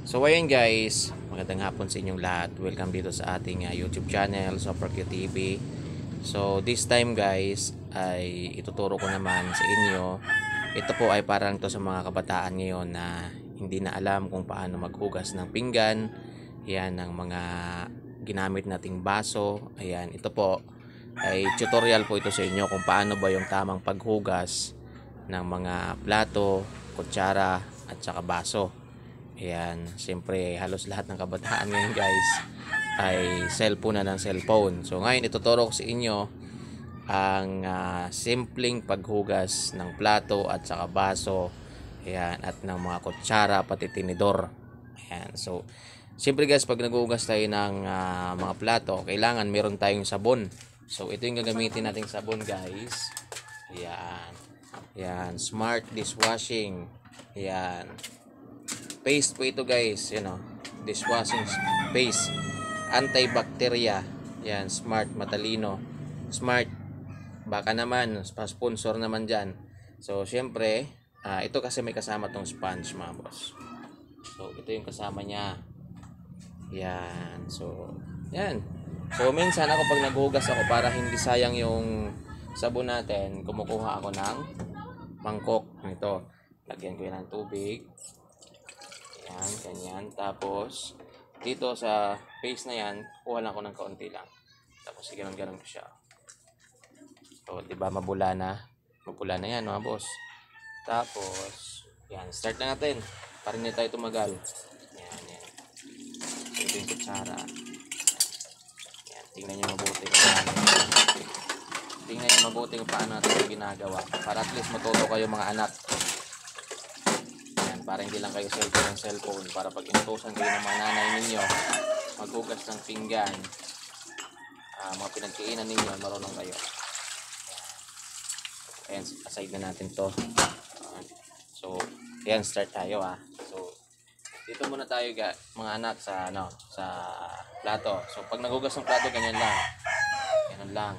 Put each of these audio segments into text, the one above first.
So ayan guys, magandang hapon sa inyong lahat. Welcome dito sa ating YouTube channel, Super Q TV. So this time guys, ay ituturo ko naman sa inyo. Ito po ay parang to sa mga kabataan ngayon na hindi na alam kung paano maghugas ng pinggan. Yan ang mga ginamit nating baso. Ayan, ito po ay tutorial po ito sa inyo kung paano ba yung tamang paghugas ng mga plato, kutsara at saka baso. Ayan, siyempre halos lahat ng kabataan ngayon guys ay cellphone na ng cellphone. So ngayon ituturo ko sa inyo ang simpleng paghugas ng plato at saka baso. Ayan, at ng mga kutsara pati tinidor. Ayan, so siyempre guys, pag naghugas tayo ng mga plato, kailangan meron tayong sabon. So ito yung gagamitin nating sabon guys. Ayan, ayan, Smart Dishwashing. Ayan, paste po ito guys, dishwashing paste, antibacteria. Yan, Smart, matalino. Smart, baka naman pa-sponsor naman dyan. So syempre ito kasi may kasama tong sponge mga boss. So ito yung kasama niya. Yan, so yan. So minsan ako pag naghugas ako, para hindi sayang yung sabon natin, kumukuha ako ng mangkok nito. Lagyan ko yan ng tubig. Yan, ganyan. Tapos, dito sa paste na yan, kuha lang ako ng kaunti lang. Tapos, ganun-ganun ko siya. So, diba, mabula na. Mabula na yan, mga boss. Tapos, yan, start na natin. Para hindi tayo tumagal. Yan, yan. So, ito yung kutsara. Yan, tingnan nyo mabuti kung paano. Tingnan nyo mabuti kung paano natin yung ginagawa. Para at least matuto kayo mga anak. Para hindi lang kayo cellphone, para pag inutusan kayo ng mga nanay ninyo maghugas ng pinggan, mga pinagkainan ninyo, marunong kayo. Ayan, aside na natin to. So ayan, start tayo So dito muna tayo mga anak sa sa plato. So pag naghugas ng plato, ganyan lang.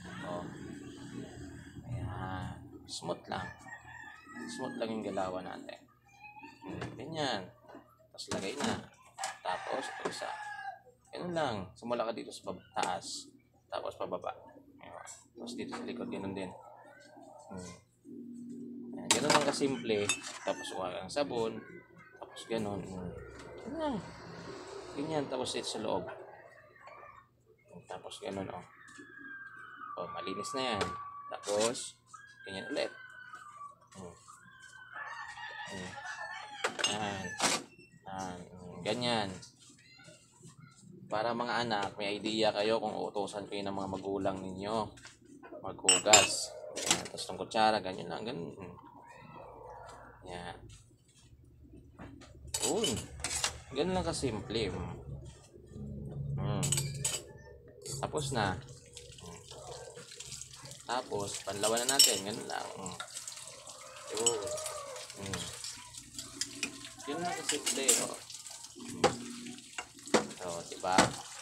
Ayan, smooth lang yung galawan natin. Ganyan. Tapos lagay na. Tapos isa. Ganun lang. Sumula ka dito sa taas. Tapos pababa. Tapos dito sa likod. Ganun din. Ganun lang kasimple. Tapos kuha ng sabon. Tapos ganun. Ganyan. Ganyan. Tapos dito sa loob. Tapos ganun malinis na yan. Tapos ganyan ulit. Ganyan. Para mga anak, may idea kayo kung uutusan kayo ng mga magulang ninyo maghugas. Yan. Tapos ng kutsara, ganyan lang. Ganun. Yan. Ganun lang kasimple. Tapos na. Tapos, panlawan na natin. Ganun lang. Yun lang kasimple. So, diba?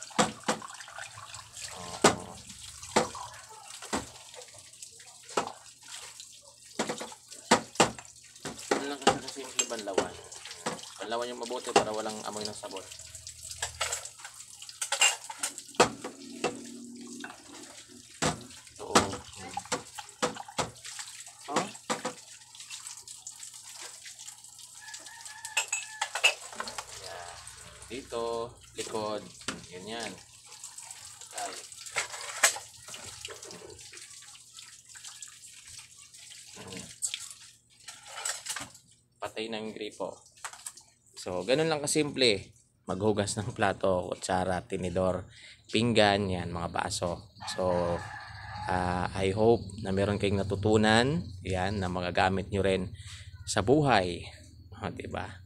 Yun lang kasimple banlawan. Banlawan yung mabuti para walang amoy ng sabon. Dito, likod, ganyan. Patay na yung gripo. So, ganun lang kasimple. Maghugas ng plato, kutsara, tinidor, pinggan, yan, mga baso. So, I hope na meron kayong natutunan, yan, na magagamit nyo rin sa buhay. Diba?